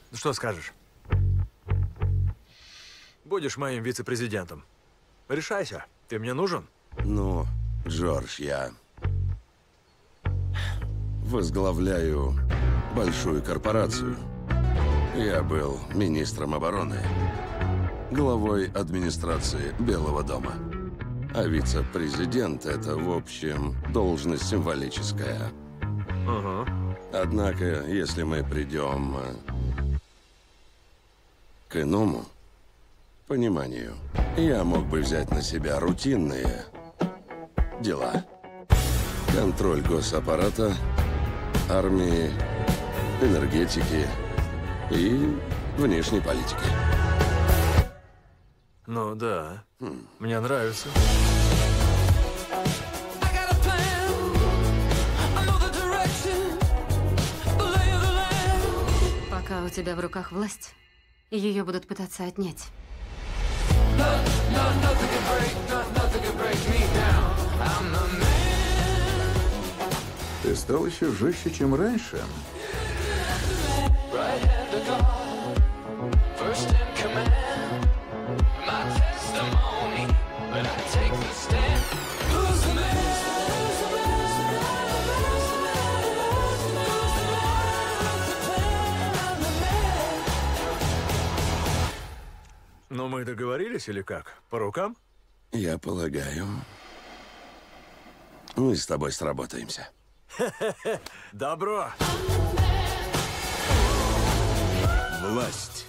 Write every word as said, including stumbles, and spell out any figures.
Что скажешь? Будешь моим вице-президентом. Решайся. Ты мне нужен? Ну, Джордж, я возглавляю большую корпорацию. Я был министром обороны, главой администрации Белого дома. А вице-президент — это, в общем, должность символическая. Ага. Однако, если мы придем к иному пониманию, я мог бы взять на себя рутинные дела. Контроль госаппарата, армии, энергетики и внешней политики. Ну да. Хм. Мне нравится. Пока у тебя в руках власть, ее будут пытаться отнять. Ты стал еще жестче, чем раньше. Ну, мы договорились или как? По рукам? Я полагаю, мы с тобой сработаемся. Добро! Власть.